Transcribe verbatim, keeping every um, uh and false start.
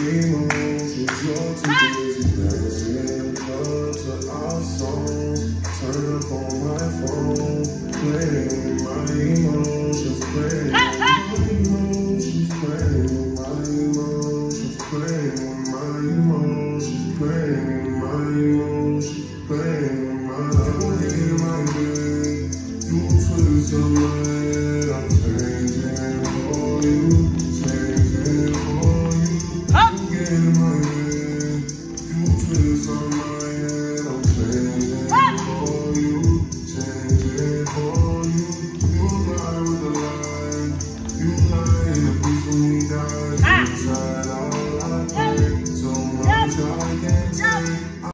emotions, you're too busy dancing up to our songs. Turn up on my phone, playing my emotions, playing my emotions, playing my emotions, playing my emotions, playing my emotions, playing my emotions, playing my day. You twist of my